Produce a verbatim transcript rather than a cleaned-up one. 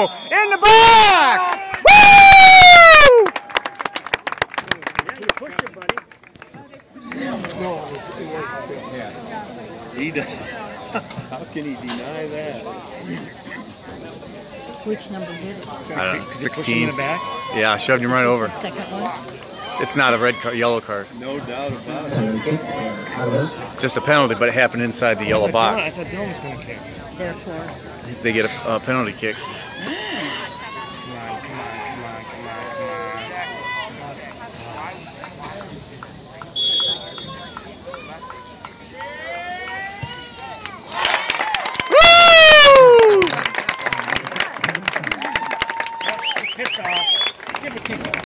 go! In the box! Woo! Push it, buddy. He does. How can he deny that? Which number did it? I don't know, sixteen. In the back? Yeah, I shoved him right over. The second one? It's not a red card, yellow card. No doubt about it. It's just a penalty, but it happened inside the yellow I box. thought Dylan was going to kick. Therefore. They get a uh, penalty kick.